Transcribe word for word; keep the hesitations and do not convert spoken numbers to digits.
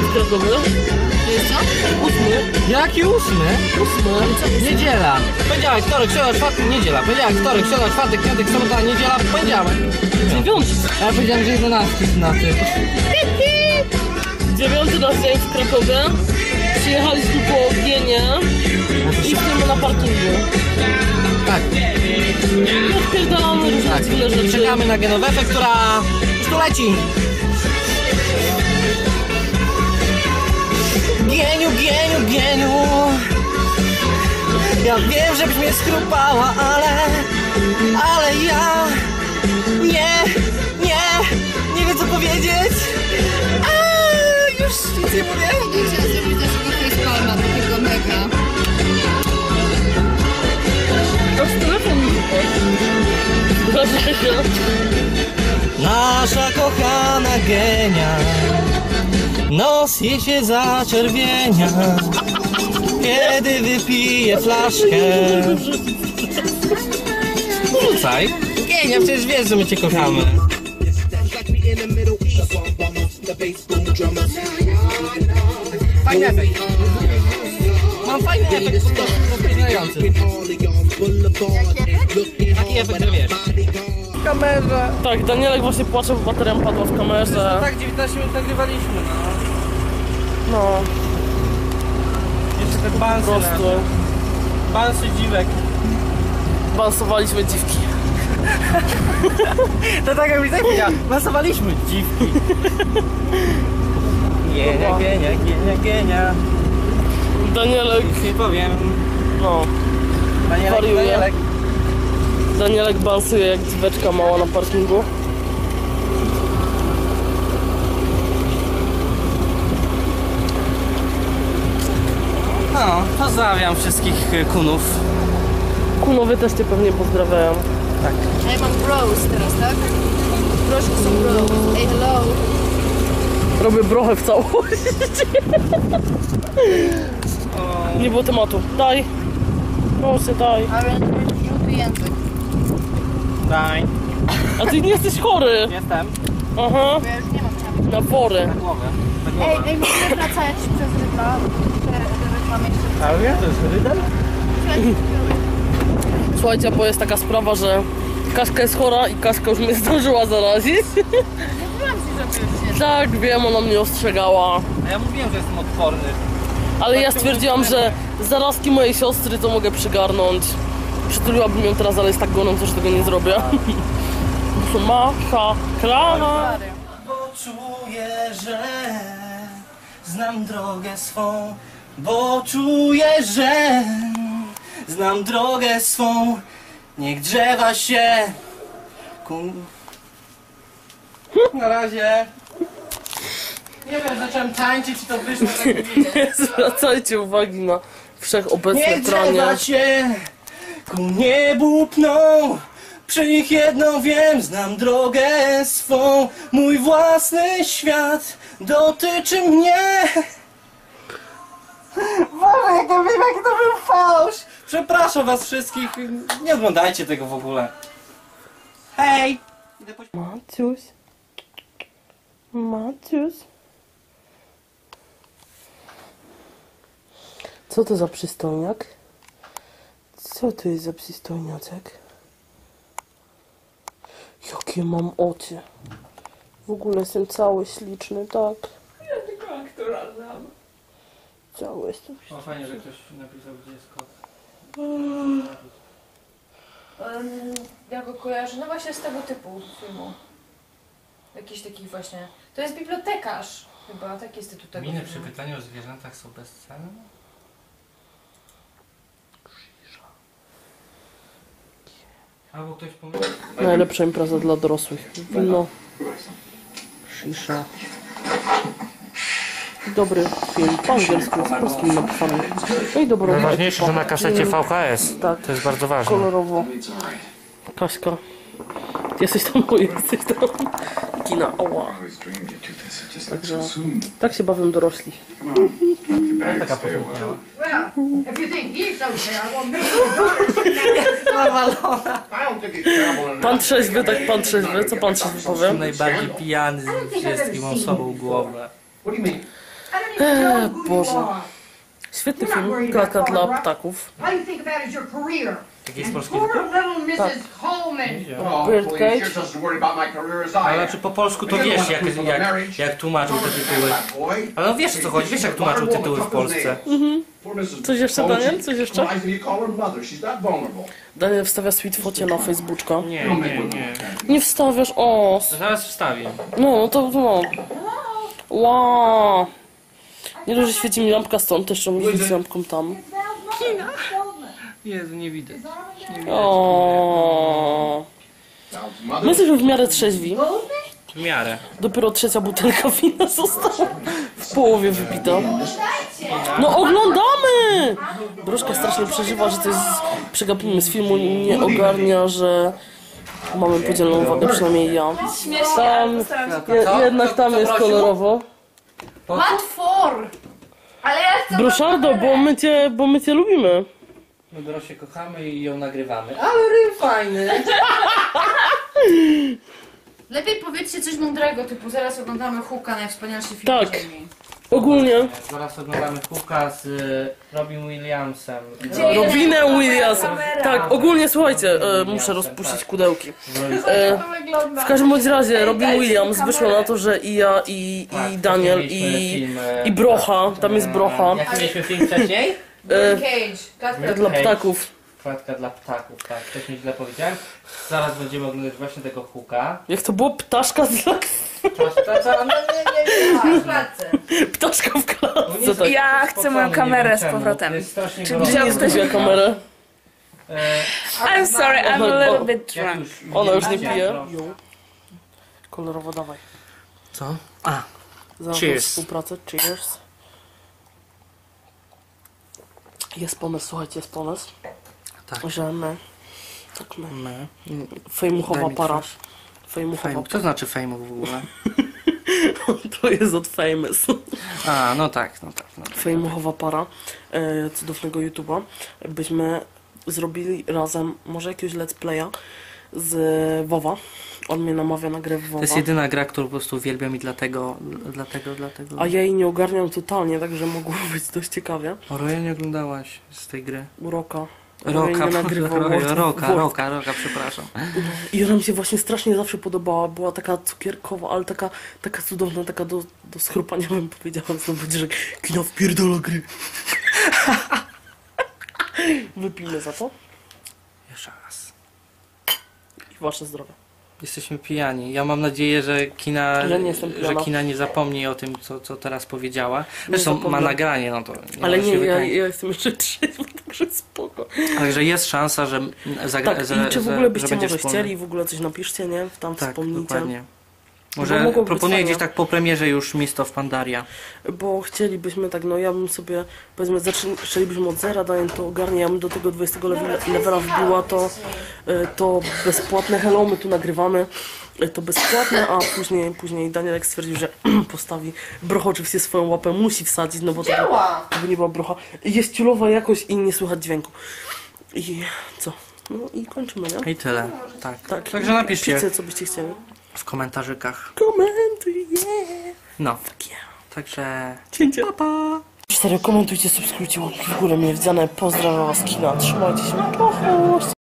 w Krakowie? Jest co? Ósmy. Jaki ósmy? Ósmy. Niedziela. Poniedziałek, wtorek, środa, czwartek, niedziela. Poniedziałek, wtorek, środa, czwartek, piątek, sobota, niedziela, poniedziałek. Dziewiąty. Ja powiedziałem, że jedenasty na tym. Dziewiąty raz dzień w Krakowie. Przyjechaliśmy po Gienie i stoimy na parkingu. Tak. I odpierdalamy różne Tak. dziwne rzeczy. Czekamy na Genowefę, która już tu leci. Gieniu, gieniu, gieniu. Ja wiem, żebyś mnie skrupała, ale... Ale ja... Nie, nie, nie wiem co powiedzieć. A, już nic nie mówię. Ja chciałam zrobić naszego facepalma, takiego mega. To z telefon mi wypadł. Dlaczego? Nasza kochana Genia, nos jej się zaczerwienia, kiedy wypije flaszkę. Rzucaj. Genia, przecież wiesz, że my cię kochamy. Fajny efekt. Mam fajny efekt, rozpoznający. Taki efekt, że wiesz. W kamerze. Tak, Danielek właśnie płacze, bo bateria padła w kamerze. Tak, dziewiętnaście minut nagrywaliśmy, no. No, Jeszcze te po bansy, prostu. bansy dziwek. Bansowaliśmy dziwki. To tak jak mi powiedział, bansowaliśmy dziwki. Gienia, gienia, gienia, gienia. Danielek, Nic nie powiem. no, Danielek, wariuje. Danielek. Danielek bansuje jak dziweczka mała na parkingu. No, pozdrawiam wszystkich kunów. Kunowie też cię pewnie pozdrawiają. Tak. A ja mam bros teraz, tak? Broszki są bros. Ej, hello. Robię brochę w całości. Nie było tematu. Daj. Proszę, daj. Ale żółty język. Daj. A ty nie jesteś chory. Jestem. Aha. Bo ja już nie mam czapki. Na wory. Na głowę. Na głowę. Ej, ej, musimy wracać przez rybla. Rybla jeszcze. A wie, to jest rydel? Słuchajcie, bo jest taka sprawa, że Kaśka jest chora i Kaśka już mnie zdążyła zarazić. Mówiłam ci, że już Tak, wiem, ona mnie ostrzegała. A ja mówiłem, że jestem odporny. Ale ja stwierdziłam, że zarazki mojej siostry to mogę przygarnąć. Przytuliłabym ją teraz, ale jest tak gorąco, że tego nie zrobię. Masakra. Bo czuję, że znam drogę swą. Bo czuję, że znam drogę swą. Niech drzewa się ku... Na razie. Nie wiem, zacząłem tańczyć i to wyszło tak Nie zwracajcie uwagi na wszechobecne Niech pranie. drzewa się ku niebu pną. Przy nich jedno wiem, znam drogę swą. Mój własny świat dotyczy mnie. Boże, jak to wiem, jaki to był fałsz. Przepraszam was wszystkich, nie oglądajcie tego w ogóle. Hej! Idę po... Maciuś. Maciuś. Co to za przystojniak? Co to jest za przystojniaczek? Jakie mam oczy. W ogóle jestem cały śliczny, tak? Ja tylko aktora znam. Cały jestem. O, fajnie, że ktoś napisał, gdzie jest kot. Um, ja go kojarzę, no właśnie z tego typu filmu. Jakiś taki właśnie. To jest bibliotekarz chyba, taki jest tytuł tego Miny przy filmu. pytaniu o zwierzętach są bezcenne? Albo ktoś pomyślał... Najlepsza impreza dla dorosłych. Wino. Shisha. Dobry film, po angielsku, z polskim napisanym. No i dobro. Najważniejsze, że na kasecie V H S. Tak. To jest bardzo ważne. Kolorowo. Kaśka. Ty jesteś tam, bo jesteś tam. Kina, oła. Także tak się bawią dorośli. Taka posłuchała. Well, if you think he's okay, I won't make Pan trzeźwy, tak pan trzeźwy. Co pan trzeźwy powie? Najbardziej pijany z wszystkim, mam słabą głowę. What do you mean? know who you Boże. are. Świetny You're not film, worried Klaka about dla Cobra. ptaków. All you think about is your career. Tak jest And polski poor tytuł? little missus Coleman. Oh, Birdcage. please, you're just as worried about my career as I Ale am. znaczy po polsku to wiesz jak, jak, jak tłumaczył te tytuły. Ale no wiesz o co chodzi, wiesz jak tłumaczył tytuły w Polsce. Coś jeszcze, Daniel? Coś jeszcze? You call her mother. She's that vulnerable. Daniel wstawia sweet focie na Facebooka. Nie, nie, nie. Nie wstawiasz, o. Zaraz wstawię. No, no to no. Wow. Nie dość, że świeci mi lampka stąd, też trzeba mi z lampką tam. Jezu, nie widać. O. My jesteśmy w miarę trzeźwi. W miarę. Dopiero trzecia butelka wina została w połowie wypita. No oglądamy! Broszka strasznie przeżywa, że to jest... Przegapimy z filmu i nie ogarnia, że mamy podzieloną uwagę, przynajmniej ja. Tam, je, jednak tam jest kolorowo. What for? Ale ja chcę... Broszardo, bo my cię, bo my cię lubimy. My Dorosię kochamy i ją nagrywamy. Ale ryb fajny. Lepiej powiedzcie coś mądrego, typu zaraz oglądamy Hooka, najwspanialszy film Tak. na ziemi. Ogólnie. Zaraz oglądamy Hooka z y, Robin Williamsem. Robinę Williams. Tak, ogólnie słuchajcie, e, muszę rozpuścić kudełki. E, To wygląda. w każdym bądź razie Robin Williams wyszło na to, że i ja, i, i Daniel, i, i Brocha, tam jest Brocha, Jaki mieliśmy film wcześniej? e, Cage. Klatka dla ptaków. Klatka dla ptaków, tak, wcześniej źle powiedziałem. Zaraz będziemy oglądać właśnie tego Hooka. Jak to było? Ptaszka dla... No nie, nie, nie. w klatce. Ptaszka w klatce, tak. Ja chcę moją kamerę z powrotem. Czy Gdzie nie zgubiła kamerę? I'm sorry, I'm a little bit drunk. Ona już nie pije. Kolorowo dawaj. Co? A, Za Cheers. współpracę. Cheers. Jest pomysł, słuchajcie, jest pomysł, tak. że my, tak my, My. fejmuchowa Daj mi para. twarz. Fejmuchowa Fame. Co znaczy fejmu w ogóle? To jest od famous. A, no tak, no tak. No. Fejmuchowa para e, cudownego YouTube'a. Byśmy zrobili razem może jakiegoś let's playa z WoWa. On mnie namawia na grę w To WoWa. jest jedyna gra, którą po prostu uwielbiam i dlatego, dlatego, dlatego... A ja jej nie ogarniam totalnie, także mogło być dość ciekawie. O, Roja nie oglądałaś z tej gry. Roka. Roka, nie nagrywał Roka, World- Roka, World- Roka, Roka, przepraszam. I ona mi się właśnie strasznie zawsze podobała. Była taka cukierkowa, ale taka, taka cudowna, taka do, do schrupania bym powiedziała. Znowu będzie, że kino wpierdola gry. Wypijmy za to. Jeszcze raz. I wasze zdrowie. Jesteśmy pijani. Ja mam nadzieję, że kina, Ja nie jestem że pijana. kina nie zapomni o tym, co, co teraz powiedziała. Zresztą ma zapomnę. nagranie, no to nie Ale może nie, się ja, wykręcić. ja jestem jeszcze trzeźwa, także spoko. Także jest szansa, że zagra, Tak, że, i czy w że- ogóle że byście będzie może wspólny. chcieli, w ogóle coś napiszcie, nie? Tam Tak, wspomnijcie. dokładnie. Bo Może mogłoby być proponuję fajnie. gdzieś tak po premierze już Mist of Pandaria. Bo chcielibyśmy tak, no ja bym sobie, powiedzmy, zaczęlibyśmy od zera, daję to ogarnię, ja bym do tego dwudziestego level- levela wbiła, to, y, to bezpłatne hello, my tu nagrywamy, y, to bezpłatne, a później, później Danielek stwierdził, że postawi, Brocha oczywiście swoją łapę musi wsadzić, no bo to, Działa! to by nie była Brocha, jest ciulowa jakoś i nie słychać dźwięku. I co? No i kończymy, nie? I tyle. Tak. Tak. Także napiszcie Piszcie, co byście chcieli. w komentarzykach. Komentuj, yeah! No. Fuck yeah. Także... Cięcie. Pa, pa. Serio, komentujcie, subskrybujcie, łapki w górę, mnie wdziane. Pozdrawiam was, kina. Trzymajcie się. Pa, pa.